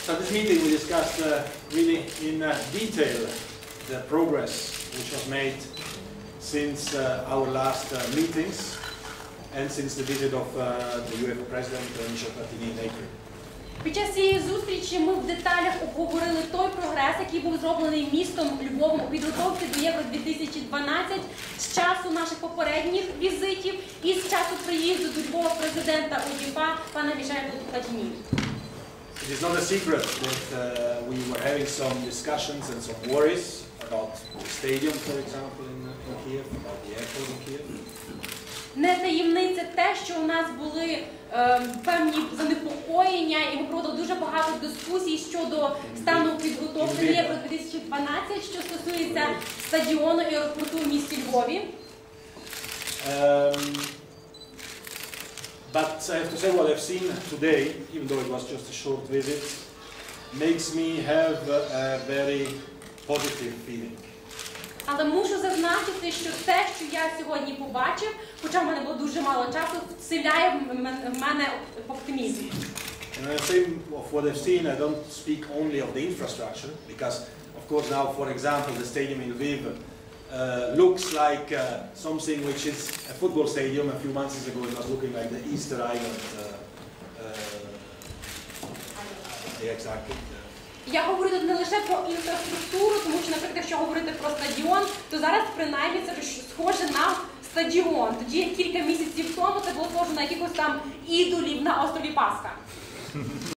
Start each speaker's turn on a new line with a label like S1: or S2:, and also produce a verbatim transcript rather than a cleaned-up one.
S1: So at this meeting we discussed uh, really in uh, detail the progress which was made since uh, our last uh, meetings and since the visit of uh, the UEFA President Michel Platini in April.
S2: Під час цієї зустрічі ми в деталях обговорили той прогрес, який був зроблений містом Львовом у підготовці до Євро дві тисячі дванадцять з часу наших попередніх візитів і з часу приїзду до Львова президента УЄФА пана Мішеля Платіні.
S1: It is not a secret that uh, we were having some discussions and some worries about the stadium, for example, in, in Kiev, about the airport in Kiev.
S2: Не таємниця те, що у нас були е, певні занепокоєння, і ми проводили дуже багато дискусій щодо стану підготовки Євро дві тисячі дванадцять, що стосується стадіону і аеропорту в місті Львові.
S1: Um, but I have to say what I've seen today, even though it was just a short visit, makes me have a very positive feeling.
S2: Але мушу зазначити, що те, що я сьогодні побачив, хоча в мене було дуже мало часу, вселяє в мене оптимізм.
S1: And the same of what I've seen, I don't speak only of the infrastructure, because of course now, for example, the stadium in Lviv uh, looks like uh, something which is a football stadium. A few months ago it was looking like the Easter Island. Uh, uh, yeah, exactly.
S2: Я говорю тут не лише про інфраструктуру, тому що, наприклад, якщо говорити про стадіон, то зараз принаймні це схоже на стадіон. Тоді кілька місяців тому це було схоже на якихось там ідолів на острові Пасха.